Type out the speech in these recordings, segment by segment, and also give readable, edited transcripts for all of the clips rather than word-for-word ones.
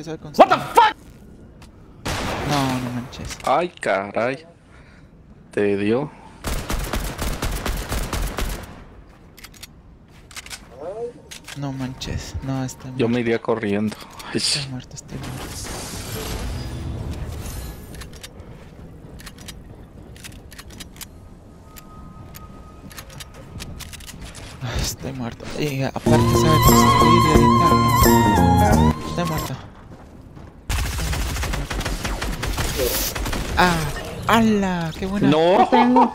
soy con... What the fuck? No, no manches. Ay, caray. Te dio. No manches. No, estoy muerto. Yo me iría corriendo. Ay, Estoy muerto, estoy muerto. Ay, estoy muerto. Y aparte sabe construir y editar, ¿no? Estoy muerto. ¡Ah! ¡Hala! ¡Qué buena! no. Tengo.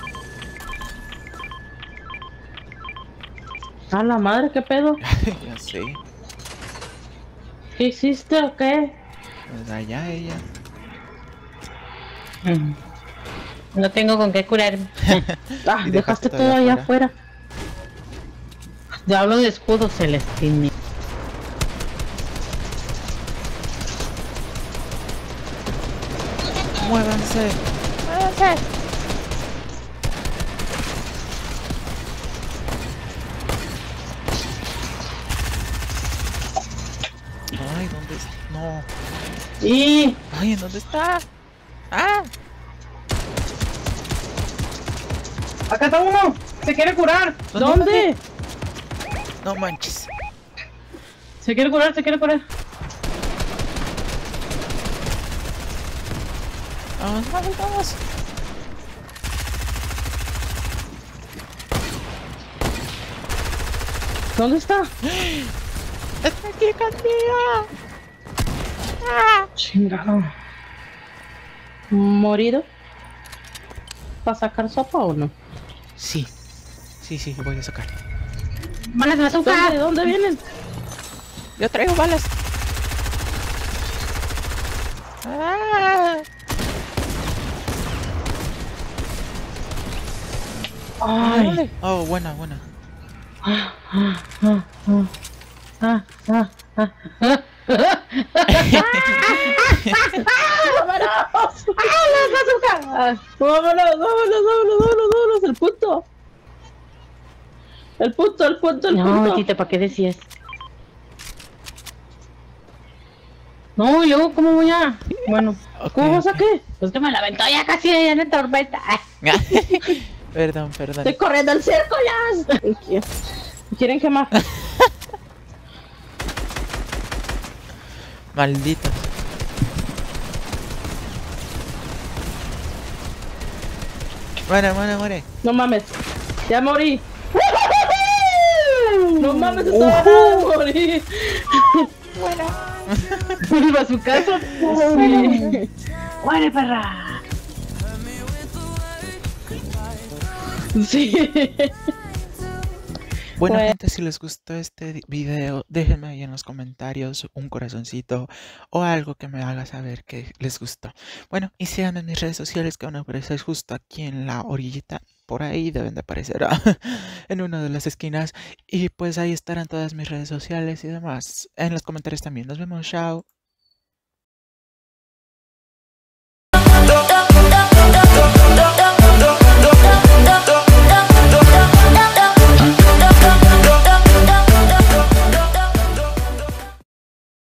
A la madre, ¿qué pedo? Ya sé. ¿Qué hiciste o qué? Pues allá ella. No tengo con qué curarme. Ah, Y dejaste todo allá afuera. Diablo de escudo celestine. ¡Muévanse! ¡Muévanse! Ay, ¿dónde está? No. Y Ay, ¿en dónde está? ¡Ah! acá está uno. Se quiere curar. ¿Dónde? No manches. Se quiere curar, se quiere curar. Vamos, vamos, vamos. ¿Dónde está? ¡Está aquí conmigo! ¡Ah! Chingado. ¿Morido? ¿Para sacar sopa o no? Sí. Sí, voy a sacar. ¡Balas de bazooka! ¿De dónde vienen? Yo traigo balas. ¡Ah! Ay. Oh, buena. ¡Vámonos! ¡Ah, las bazookas! ¡Vámonos! El punto. No, Tita, ¿para qué decías? No, ¿y luego cómo voy a...? Bueno, ¿cómo vas a qué? Pues que me la aventó ya casi en la tormenta. Perdón. Estoy corriendo al circo ya. ¿Me quieren quemar? Malditos. Muere. No mames, ya morí. No mames, estaba nada de morir. Iba a su casa. Muere, perra. Sí. Bueno, gente, si les gustó este video, déjenme ahí en los comentarios un corazoncito o algo que me haga saber que les gustó. Bueno, y síganme en mis redes sociales que van a aparecer justo aquí en la orillita. Por ahí deben de aparecer en una de las esquinas. Y pues ahí estarán todas mis redes sociales y demás. En los comentarios también. Nos vemos, chao.